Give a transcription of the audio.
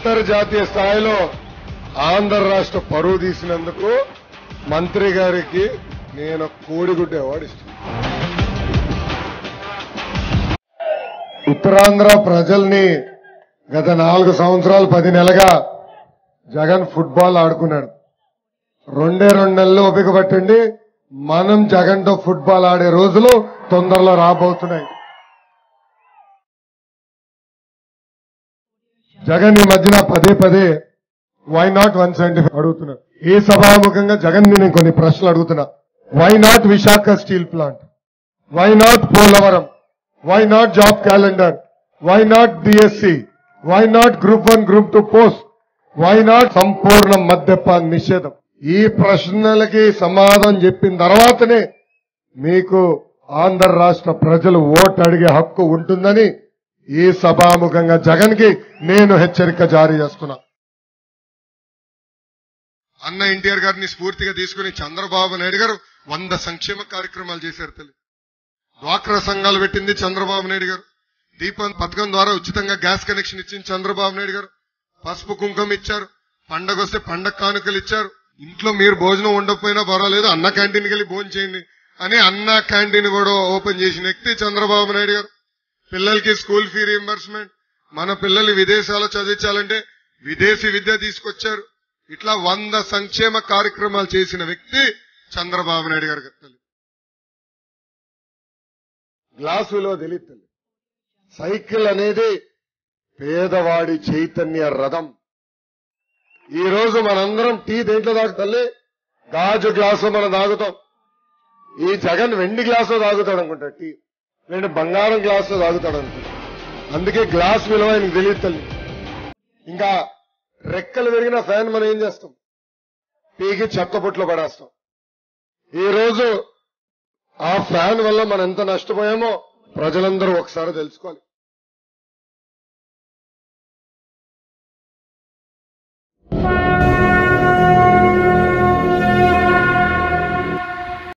అంతర్జాతీయ స్థాయిలో ఆంధ్ర రాష్ట్ర పరువు తీసినందుకు మంత్రి గారికి నేను కోడిగుడ్డ అవార్డు ఇస్తాను. ఉత్తరాంధ్ర ప్రజల్ని గత 4 సంవత్సరాలు 10 నెలలుగా జగన్ ఫుట్బాల్ ఆడుకున్నాడు. 2 నెలలు ఓపిక పట్టండి, మనం జగన్ తో ఫుట్బాల్ ఆడే రోజులు తొందరలో రాబోతున్నాయి. జగన్ ఈ మధ్యన పదే వై నాట్ 175 అడుగుతున్నా. ఈ సభాముఖంగా జగన్ నేను కొన్ని ప్రశ్నలు అడుగుతున్నా. Why not Visakha steel plant, why not Polavaram, why not job calendar, why not DSC, why not group 1 group 2 post, why not సంపూర్ణ మద్యపాన నిషేధం? ఈ ప్రశ్నలకి సమాధానం చెప్పిన తర్వాతనే మీకు ఆంధ్ర రాష్ట్ర ప్రజలు ఓటు అడిగే హక్కు ఉంటుందని ఈ సభాముఖంగా జగన్ కి నేను హెచ్చరిక జారీ చేస్తున్నా. అన్న ఎన్టీఆర్ గారిని స్ఫూర్తిగా తీసుకుని చంద్రబాబు నాయుడు గారు 100 సంక్షేమ కార్యక్రమాలు చేశారు. తల్లి డ్వాక్రా సంఘాలు పెట్టింది చంద్రబాబు నాయుడు గారు. దీపం పథకం ద్వారా ఉచితంగా గ్యాస్ కనెక్షన్ ఇచ్చింది చంద్రబాబు నాయుడు గారు. పసుపు కుంకుమ ఇచ్చారు. పండగ వస్తే పండగ కానుకలు ఇచ్చారు. ఇంట్లో మీరు భోజనం ఉండకపోయినా పర్వాలేదు, అన్న క్యాంటీన్కి వెళ్ళి భోజనం చేయండి అని అన్న క్యాంటీన్ కూడా ఓపెన్ చేసిన వ్యక్తి చంద్రబాబు నాయుడు గారు. పిల్లలకి స్కూల్ ఫీ రీఎంబర్స్మెంట్, మన పిల్లల్ని విదేశాల్లో చదివించాలంటే విదేశీ విద్య తీసుకొచ్చారు. ఇట్లా 100 సంక్షేమ కార్యక్రమాలు చేసిన వ్యక్తి చంద్రబాబు నాయుడు గారు. గ్లాస్ విలువ తెలియదు. సైకిల్ అనేది పేదవాడి చైతన్య రథం. ఈ రోజు మనందరం టీ దేంట్లో తాగుతాలి? గాజు గ్లాసు మనం తాగుతాం. ఈ జగన్ వెండి గ్లాసు తాగుతాడు అనుకుంటా, టీ లేదంటే బంగారం గ్లాసు తాగుతాడు అనుకుంటా. అందుకే గ్లాస్ విలువ ఆయనకు తెలియదు తల్లి. ఇంకా రెక్కలు విరిగిన ఫ్యాన్ మనం ఏం చేస్తాం? పీకి చెత్త బుట్లో పడేస్తాం. ఈ రోజు ఆ ఫ్యాన్ వల్ల మనం ఎంత నష్టపోయామో ప్రజలందరూ ఒకసారి తెలుసుకోవాలి.